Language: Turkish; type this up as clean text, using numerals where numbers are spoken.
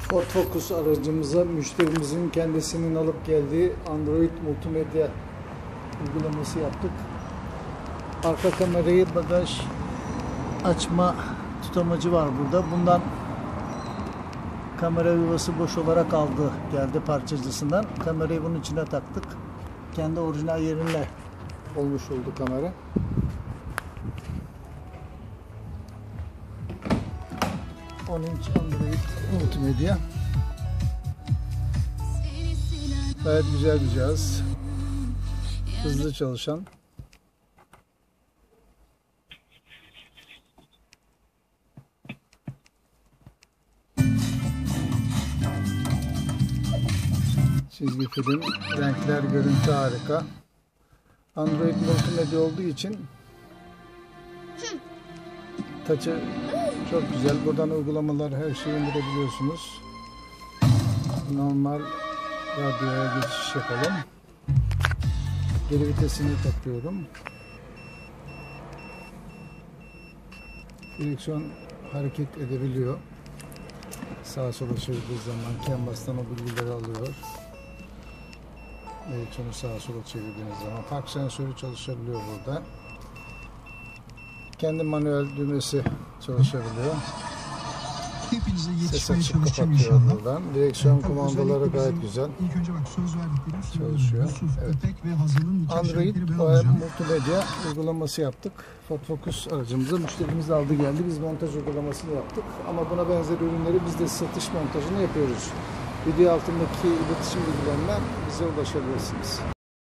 Ford Focus aracımıza müşterimizin kendisinin alıp geldiği Android multimedya uygulaması yaptık. Arka kamerayı, bagaj açma tutamacı var burada. Bundan kamera yuvası boş olarak geldi parçacısından. Kamerayı bunun içine taktık. Kendi orijinal yerine olmuş oldu kamera. Android multimedya. Gayet güzel bir cihaz. Hızlı çalışan. Çizgi film, renkler, görüntü harika. Android multimedya olduğu için touch'ı çok güzel. Buradan uygulamalar, her şeyi indirebiliyorsunuz. Normal radyoya geçiş yapalım. Geri vitesini takıyorum. Direksiyon hareket edebiliyor. Sağa sola çevirdiği zaman canvas'tan o bilgileri alıyor. Direksiyonu sağa sola çevirdiğiniz zaman park sensörü çalışabiliyor burada. Kendi manuel düğmesi çalışabiliyor. Ses açıp kapatıyor buradan. Direksiyon kumandaları gayet güzel çalışıyor. Evet. Android multimedya uygulaması yaptık. Ford Focus aracımıza müşterimiz aldı geldi. Biz montaj uygulamasını yaptık. Ama buna benzer ürünleri biz de satış montajını yapıyoruz. Video altındaki iletişim bilgilerinden bize ulaşabilirsiniz.